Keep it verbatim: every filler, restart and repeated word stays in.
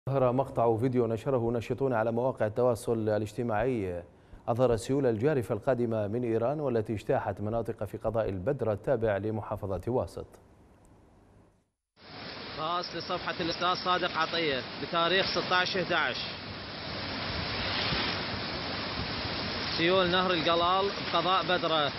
ظهر مقطع فيديو نشره ناشطون على مواقع التواصل الاجتماعي أظهر السيول الجارفة القادمة من إيران والتي اجتاحت مناطق في قضاء البدر التابع لمحافظة واسط. خاص لصفحة الأستاذ صادق عطية بتاريخ ستة عشر أحد عشر. سيول نهر القلال بقضاء بدرة.